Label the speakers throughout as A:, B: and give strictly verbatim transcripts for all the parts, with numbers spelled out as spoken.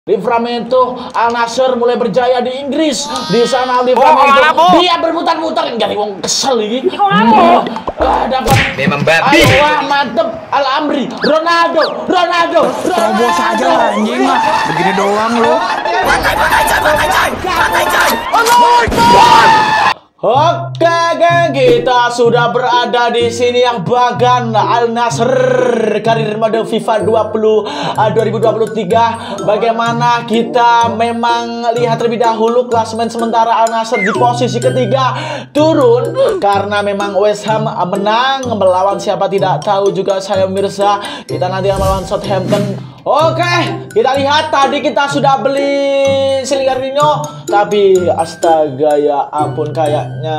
A: Livramento Al Nassr mulai berjaya di Inggris. Di sana Livramento oh, dia berputar-putar enggak wong kesel iki. Oh, ah, dapat
B: memang babi.
A: Wah, mantep Al Amri, Ronaldo, Ronaldo.
C: Terobos aja lah anjing mah. Begini doang lo.
A: Oke, geng, kita sudah berada di sini yang bagan Al Nassr karir mode FIFA dua puluh dua ribu dua puluh tiga. Bagaimana kita memang lihat terlebih dahulu klasemen sementara Al Nassr di posisi ketiga turun karena memang West Ham menang melawan siapa tidak tahu juga saya pemirsa. Kita nanti akan melawan Southampton. Oke, kita lihat tadi kita sudah beli Lingardinho, tapi astaga ya ampun kayaknya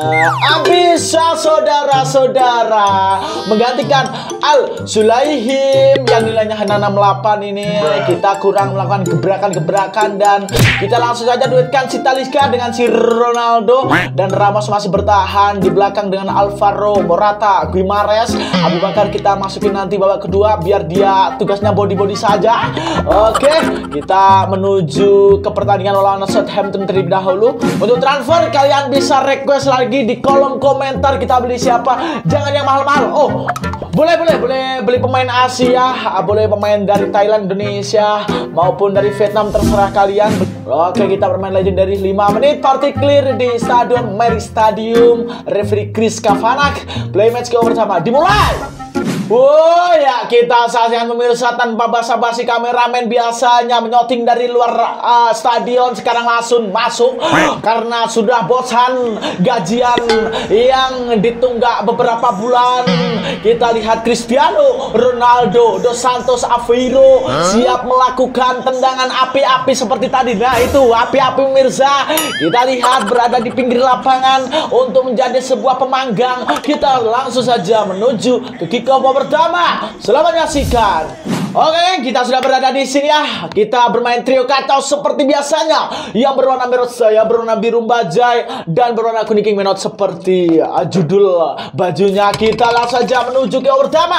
A: bisa saudara-saudara menggantikan Al Sulaihim yang nilainya hanya enam puluh delapan ini. Kita kurang melakukan gebrakan-gebrakan dan kita langsung saja duetkan si Talisca dengan si Ronaldo dan Ramos masih bertahan di belakang dengan Alvaro Morata, Guimares, Abu Bakar kita masukin nanti babak kedua biar dia tugasnya body-body saja. Oke, kita menuju ke pertandingan lawan Southampton terlebih dahulu. Untuk transfer kalian bisa request lagi di kolom komentar kita beli siapa. Jangan yang mahal-mahal. Oh, boleh boleh boleh beli pemain Asia, boleh pemain dari Thailand, Indonesia maupun dari Vietnam, terserah kalian. Oke, kita bermain legendary lima menit. Party clear di Stadion Mary Stadium. Referee Chris Kavanak. Play match ke pertama dimulai. Oh ya, kita saksikan pemirsa tanpa basa-basi. Kameramen biasanya menyoting dari luar uh, stadion sekarang langsung masuk karena sudah bosan gajian yang ditunggak beberapa bulan. Kita lihat Cristiano Ronaldo dos Santos Aveiro siap melakukan tendangan api-api seperti tadi. Nah itu api-api pemirsa. Kita lihat berada di pinggir lapangan untuk menjadi sebuah pemanggang. Kita langsung saja menuju ke kick off pertama. Selamat menyaksikan. Oke, kita sudah berada di sini ya. Kita bermain trio kacau seperti biasanya. Yang berwarna merah saya, berwarna biru bajai dan berwarna kuning king menot seperti uh, judul bajunya. Kita langsung saja menuju ke pertama.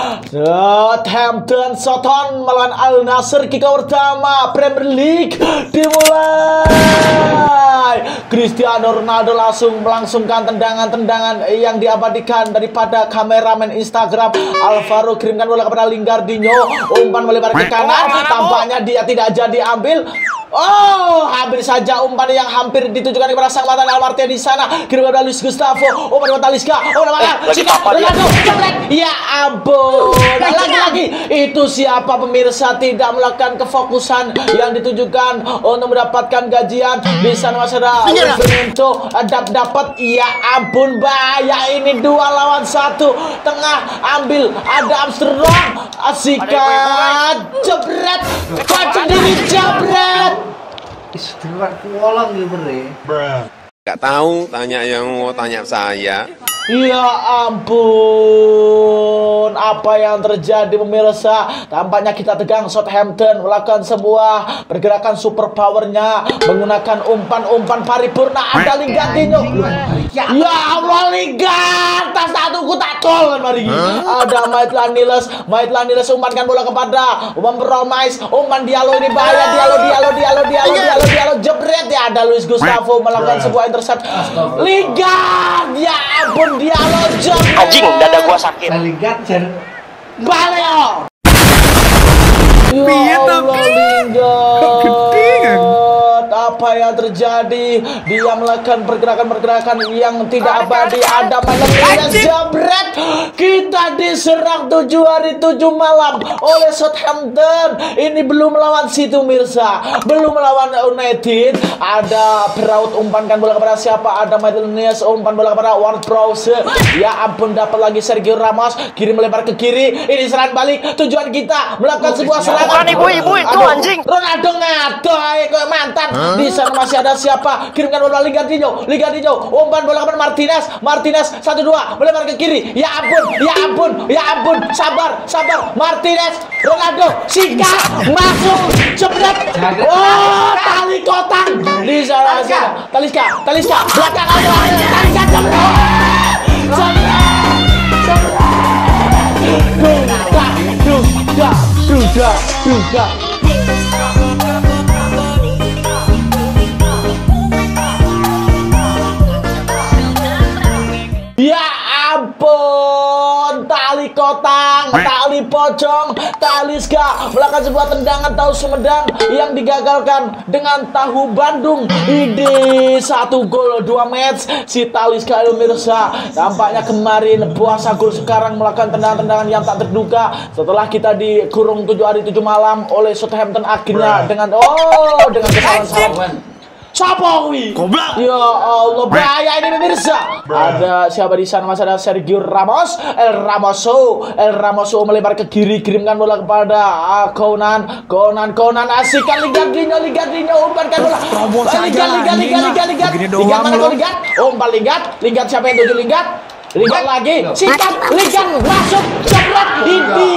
A: Southampton Soton melawan Al Nassr. Kick pertama Premier League dimulai. Cristiano Ronaldo langsung melangsungkan tendangan-tendangan yang diabadikan daripada kameramen Instagram. Alvaro kirimkan bola kepada Lingardinho. Umpan melebar ke kanan. Tampaknya dia tidak jadi ambil. Oh, hampir saja umpan yang hampir ditujukan kepada sang mantan Almartia di sana. Kirim kepada Luis Gustavo. Umpan kepada Talisca. Oh, mana? Ronaldo. Ya ampun. Lagi-lagi itu siapa pemirsa tidak melakukan kefokusan yang ditujukan untuk mendapatkan gajian. Di sana masih ada Livramento dapat. Ya ampun, bahaya ini dua lawan satu. Tengah ambil ada Amsterdam. Asikat jebret. Kocok diri jebret.
D: Istilah pulang gitu deh.
B: Gak tahu, tanya yang mau tanya saya.
A: Ya ampun, apa yang terjadi pemirsa? Tampaknya kita tegang. Southampton melakukan sebuah pergerakan super powernya menggunakan umpan-umpan paripurna. Ada Lingardinho. Ya Allah, Lingard tas satu ku tak tol mari. Ada Maitland Niles. Maitland Niles umpankan bola kepada umpan Promise. Umpan Diallo ini bahaya. Diallo, Diallo, Diallo, Diallo, Diallo, Diallo jebret ya. Ada Luis Gustavo melakukan sebuah intercept. Lingard, ya ampun. Diallo jebret.
E: Anjing, dada gua sakit.
D: Lingard jar.
A: Baleo.
C: Piye tapi? Gede kan?
A: Apa yang terjadi? Dia melakukan pergerakan-pergerakan yang tidak abadi. Ada Maitland jebret. Kita diserang tujuh hari tujuh malam oleh Southampton. Ini belum melawan situ Mirsa, belum melawan United. Ada Braut umpankan bola kepada siapa? Ada Maitland Niles umpan bola kepada Ward-Prowse. Ya ampun, dapat lagi Sergio Ramos, kirim melebar ke kiri. Ini serangan balik. Tujuan kita melakukan sebuah serangan.
E: Bukan ibu-ibu itu anjing.
A: Ronaldo ngadoy kayak mantan. Di sana masih ada siapa? Kirimkan bola Lingardinho. Lingardinho umpan bola kepada Martinez. Martinez satu dua melebar ke kiri. Ya ampun, ya ampun, ya ampun. Sabar, sabar. Martinez, Ronaldo, sikat, masuk, jebret. Oh, tali kotak. Di sana masih ada Talisca, Talisca belakang ada Talisca jebret. Jebret. Jebret. Duga, duga, duga, duga. Pocong. Talisca melakukan sebuah tendangan tahu Sumedang yang digagalkan dengan tahu Bandung. Ide satu gol dua match si Talisca pemirsa. Tampaknya kemarin puasa gol, sekarang melakukan tendangan-tendangan yang tak terduga setelah kita dikurung tujuh hari tujuh malam oleh Southampton, akhirnya dengan oh dengan kesalahan salah. Siapa wi? Goblok. Ya Allah, bahaya ini pemirsa. Ada siapa di sana? Mas, ada Sergio Ramos. El Ramoso. El Ramoso melebar ke kiri, kirimkan bola kepada uh, Conan. Conan, Conan asikkan Ligardinho, Ligardinho umpankan bola. Ligat, Ligat, Ligat, Ligat, Ligat. Ligat mana kau Ligat? Umpan Ligat. Ligat siapa yang tuju Ligat? Ligat lagi. Sikat, Ligat masuk. Cepat. Ini.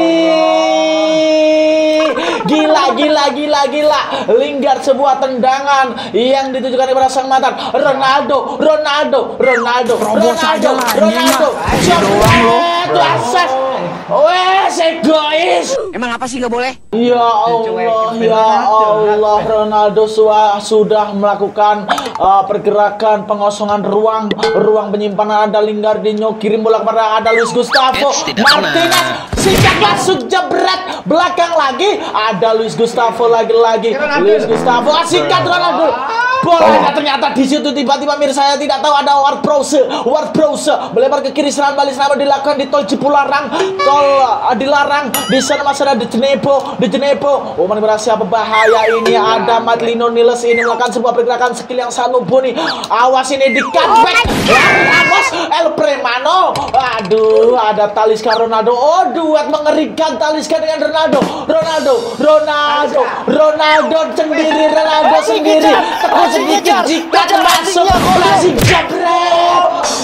A: Gila, gila, gila, gila. Lingard sebuah tendangan yang ditujukan kepada sang mantan Ronaldo, Ronaldo, Ronaldo, Ronaldo, Ronaldo. Itu asas. Wes egois.
E: Emang apa sih nggak boleh?
A: Ya Allah, ya Allah, Ronaldo sudah melakukan uh, pergerakan pengosongan ruang, ruang penyimpanan. Ada Lingardinho, kirim bola kepada ada Luis Gustavo Martinez, sikat masuk jebret, belakang lagi ada Luis Gustavo lagi-lagi, Luis Gustavo sikat Ronaldo. Bolanya ternyata di situ tiba-tiba mir saya tidak tahu ada Ward Prowse, Ward Prowse melebar ke kiri, serangan balik selama dilakukan di tol Cipularang, tol uh, dilarang di sana masih ada di Jenepo, di Jenepo. Oh, mana berhasil berbahaya ini ada Madlino Niles ini melakukan sebuah pergerakan skill yang sangat mumpuni. Awas ini di cutback, Ramos, El Premano. Aduh, ada Talisca Ronaldo. Oh, duet mengerikan Talisca dengan Ronaldo, Ronaldo, Ronaldo, Ronaldo sendiri, Ronaldo sendiri. Sedikit jikat masuk masih jabret.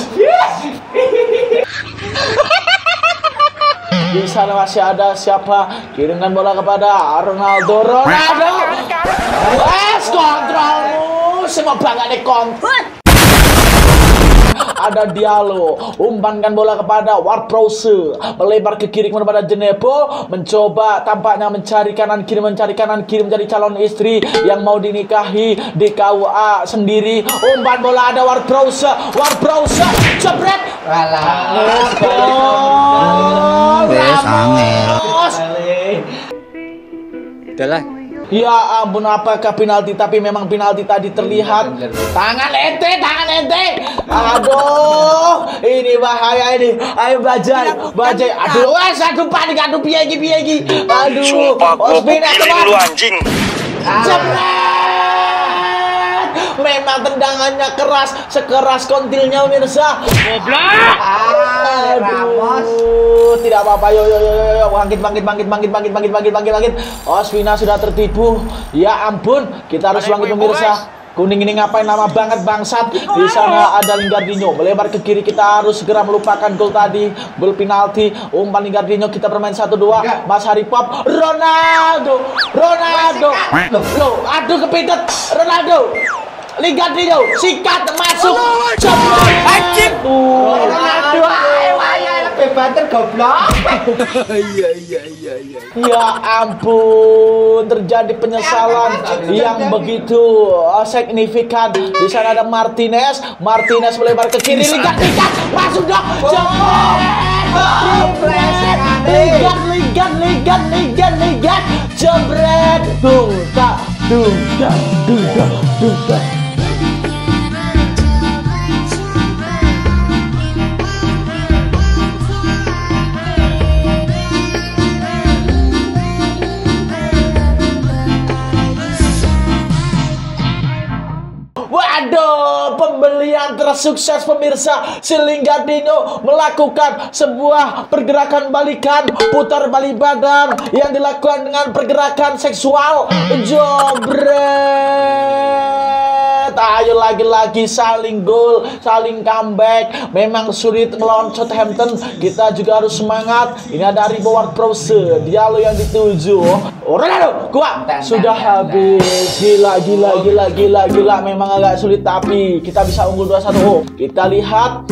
A: Di sana masih ada siapa? Kirimkan bola kepada Ronaldo, Ronaldo. Es kontrolmu, semua banget dikontrol. Ada Diallo, umpankan bola kepada Ward Prowse, melebar ke kiri kepada Jenepo, mencoba tampaknya mencari kanan kiri, mencari kanan kiri, mencari calon istri yang mau dinikahi di K U A sendiri. Umpan bola ada Ward Prowse, Ward Prowse, jebret. Ramos, Ramos.
C: Udahlah.
A: Ya ampun, apakah penalti? Tapi memang penalti tadi terlihat. Tangan ente, tangan ente. Aduh, ini bahaya ini. Ayo Bajai, Bajai. Aduh, wes, aduh panik, aduh piye piye iki. Aduh, Ospina teman.
E: Anjing.
A: Jebret. Memang tendangannya keras, sekeras kontilnya pemirsa. Goblok. Aduh, tidak apa-apa. Yo yo yo yo, bangkit bangkit bangkit bangkit bangkit bangkit bangkit bangkit bangkit. Ospina sudah tertipu. Ya ampun, kita harus bangkit pemirsa. Kuning ini ngapain lama banget bangsat. Di sana ada Lingardinho melebar ke kiri, kita harus segera melupakan gol tadi, gol penalti. Umpan Lingardinho, kita bermain satu dua. Mas Hari Pop, Ronaldo, Ronaldo. Loh, aduh kepitet Ronaldo. Lingardinho, sikat masuk. Anjing. Ronaldo, ayo ayo bebater goblok. Iya iya iya iya. Ya ampun, terjadi penyesalan yang begitu uh, signifikan. Di sana ada Martinez, Martinez melebar ke kiri, ligat ligat masuk dong. Jebret. Ligat ligat ligat ligat ligat jebret. Dung tak dung tak dung tak dung tak. Waduh, pembelian tersukses pemirsa. Si Lingardinho melakukan sebuah pergerakan balikan, putar balik badan yang dilakukan dengan pergerakan seksual. Jobret. Ayo lagi-lagi saling gol, saling comeback. Memang sulit melawan Southampton, kita juga harus semangat. Ini ada Ward Prowse, Diallo yang dituju. Oh, Ronaldo, kuat. Sudah habis. Gila, gila, gila, gila, gila. Memang agak sulit tapi kita bisa unggul dua satu. Oh, kita lihat.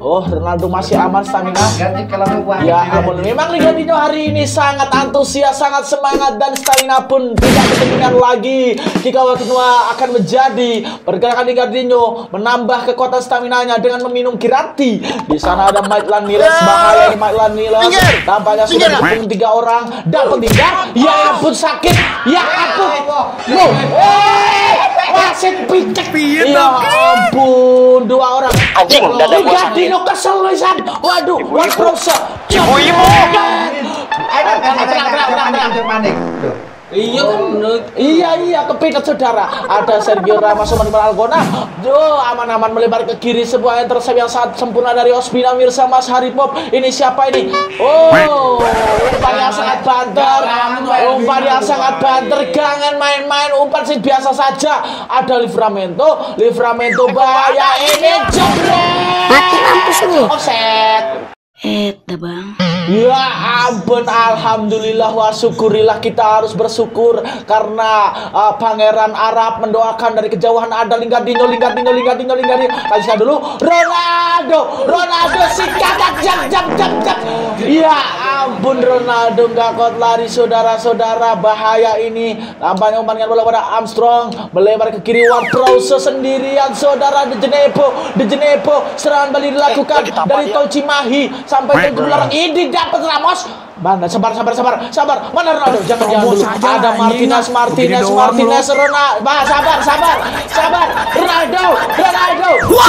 A: Oh, Ronaldo masih aman stamina.
D: Ganti kalau wah.
A: Ya ampun, memang Ligandinho hari ini sangat antusias, sangat semangat dan stamina pun tidak ketinggalan lagi. Jika waktu tua akan menjadi pergerakan Ligandinho menambah kekuatan stamina-nya dengan meminum kirati. Di sana ada Maitland Niles, bahaya di Maitland Niles. Tampaknya sudah dikepung tiga orang. Dapat tiga. Ya ampun sakit. Ya ampun. Loh. Wasit picek. Ya ampun, dua orang.
E: Anjing, dada gua sakit.
A: Ligandinho kesel Lisan. Waduh, what proses?
E: Ibu-ibu.
D: Ayo, tenang, tenang, tenang, tenang, panik.
A: Iya kan, iya iya kepikat saudara. Ada Sergio Ramos sama Algona. Duh, aman-aman melebar ke kiri, sebuah intercept yang sangat sempurna dari Ospina Mirsa Mas Haripop. Ini siapa ini? Oh, umpan yang sangat banter, umpan yang sangat banter. Jangan main-main, umpan sih biasa saja. Ada Livramento, Livramento bahaya ini jebret.
F: Mati lampu sini.
A: Offset.
F: Eh, dah bang.
A: Ya ampun, alhamdulillah wa syukurillah, kita harus bersyukur karena uh, Pangeran Arab mendoakan dari kejauhan ada Ligandinho, Ligandinho, Ligandinho, Ligandinho. Kasih dulu Ronaldo, Ronaldo sikat jam jam jam jam. Ya ampun, Ronaldo nggak kuat lari saudara-saudara, bahaya ini. Tampaknya umpankan bola pada Armstrong, melebar ke kiri, Ward-Prowse sendirian saudara. De Genepo, De Genepo, serangan balik dilakukan eh, dari Tol Cimahi sampai ke belakang ini. Dapat Ramos. Mana sabar sabar sabar sabar. Mana Ronaldo? Jangan jangan dulu. Ada Martinez Martinez Martinez Ronaldo. Bah, sabar sabar sabar. Ronaldo Ronaldo.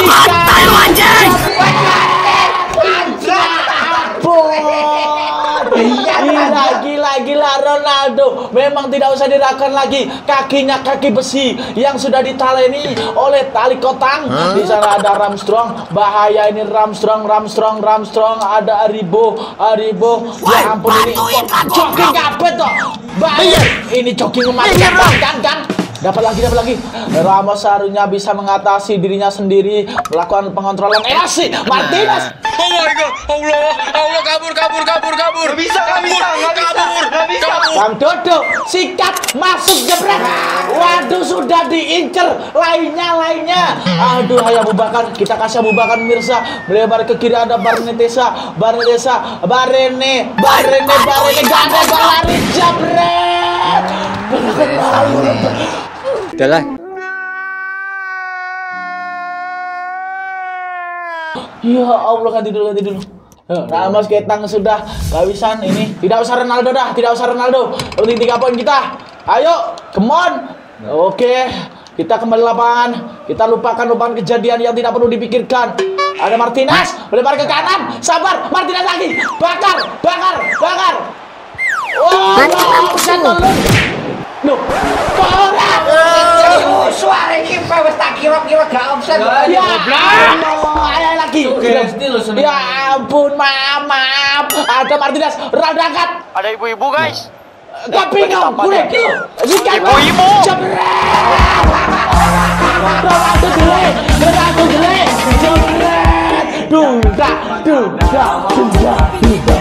A: Gila gila gila Ronaldo. Memang tidak usah diragukan lagi. Kakinya kaki besi yang sudah ditaleni oleh tali kotang. Di sana ada Armstrong. Bahaya ini Armstrong Armstrong Armstrong. Ada Aribo Aribo. Ya ampun ini jogging kabet toh. Bahaya. Ini jogging mematikan kan kan. Dapat lagi, dapat lagi. Ramos seharusnya bisa mengatasi dirinya sendiri, melakukan pengontrolan. Eh sih, Martinez.
B: Oh my god, Allah, Allah kabur, kabur, kabur, kabur.
D: Gak bisa, gak bisa, gak bisa, gak bisa.
A: Bang Dodo, sikat, masuk jebret. Waduh, sudah diincer. Lainnya, lainnya. Aduh, ayo Abu Bakar, kita kasih Abu Bakar Mirsa. Melebar ke kiri ada Barnetesa, Barnetesa, Barene, Barene, Barene. Gak ada bal lari jebret.
C: Udahlah.
A: Ya Allah, ganti dulu, ganti dulu. Ramos Ketang sudah kehabisan ini. Tidak usah Ronaldo dah, tidak usah Ronaldo. Penting tiga poin kita. Ayo, come on. Oke, kita kembali lapangan. Kita lupakan lupakan kejadian yang tidak perlu dipikirkan. Ada Martinez, melebar ke kanan. Sabar, Martinez lagi. Bakar, bakar, bakar. Oh, offset tolong. Loh, orang.
D: Suara ini wis tak kira-kira gak offset.
A: Ya, ayo lagi. Ya ampun, maaf, maaf. Ada Martinez, Ronaldo angkat.
E: Ada ibu-ibu guys.
A: Tapi kau kulit.
E: Ibu-ibu.
A: Ronaldo jelek, Ronaldo jelek. Jebret. Duda, duda, duda, duda.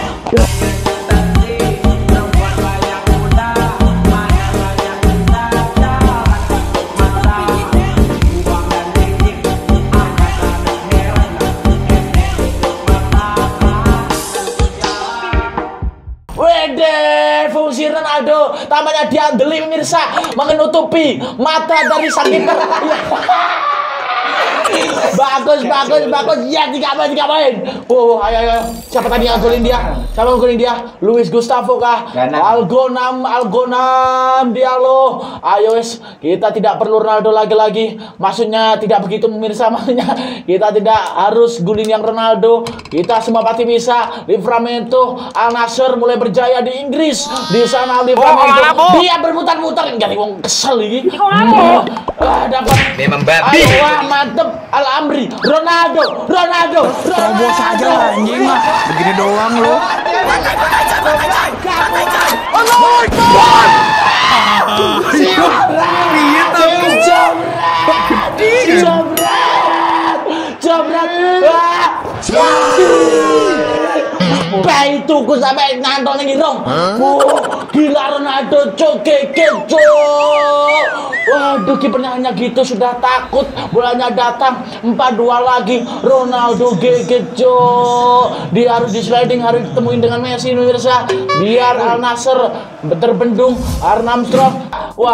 A: Fungsi Ronaldo tampaknya diandeli pemirsa, menutupi mata dari sang kiper. Bagus, bagus, bagus. Ya, tiga poin, tiga poin. Oh, ayo, ayo. Siapa tadi yang golin dia? Siapa yang golin dia? Luis Gustavo kah? Algonam, Algonam, Diallo. Ayo, wes. Kita tidak perlu Ronaldo lagi-lagi. Maksudnya tidak begitu pemirsa. Maksudnya kita tidak harus guling yang Ronaldo. Kita semua pasti bisa. Livramento, Al Nassr mulai berjaya di Inggris. Di sana Livramento. Dia bermutar-mutar. Enggak, wong kesel ini. Ah, dapat.
C: Memang babi.
A: Ayo, wah, mantep. Al-Amri, Ronaldo, Ronaldo,
C: Terobos aja anjing mah. Begini doang lo.
A: Bayi tuku sampai nantol nih rong. Gila Ronaldo cok keke cok. Waduh. Aduh, kipernya hanya gitu sudah takut. Bolanya datang empat dua lagi. Ronaldo gegejo. Dia harus di sliding, harus ditemuin dengan Messi pemirsa. Biar Al Nassr terbendung. Armstrong.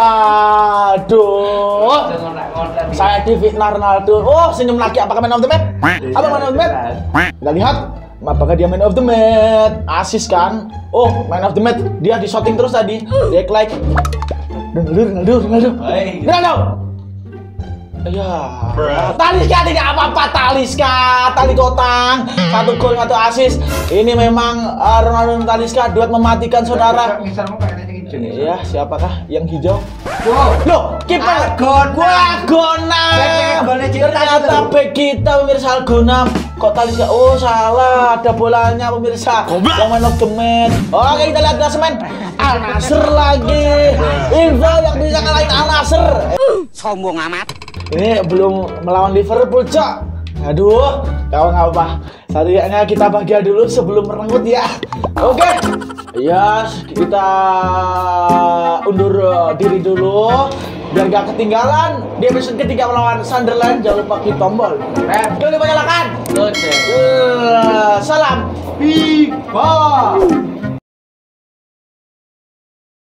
A: Waduh. Saya difitnah Ronaldo. Oh, senyum lagi. Apakah man of the match? Apa man of the match? Kita lihat. Apakah dia man of the match? Asis kan? Oh, man of the match. Dia di shooting terus tadi. Dia like. Ronaldo, Ronaldo, Ronaldo. Ronaldo. Ya. Talisca tidak apa-apa, Talisca. Tali kotang. Satu gol, satu asis. Ini memang uh, Ronaldo dan Talisca duet mematikan saudara. Iya, siapakah yang hijau?
D: Wow.
A: Loh, kiper
D: Algona.
A: Algona.
D: Golnya cerita
A: Ternyata bek kita pemirsa Algona. Kok Talisca? Oh, salah. Ada bolanya pemirsa. Yang man of the match. Oke, kita lihat klasemen. Al Nassr lagi. Info yang bisa ngalahin Al Nassr.
D: Sombong amat.
A: Ini belum melawan Liverpool, Cok. Aduh, kawan apa? Setidaknya kita bahagia dulu sebelum merenggut ya. Oke. Ya, kita undur diri dulu biar gak ketinggalan di episode ketiga melawan Sunderland. Jangan lupa klik tombol. Jangan lupa nyalakan. Uh, salam. FIFA.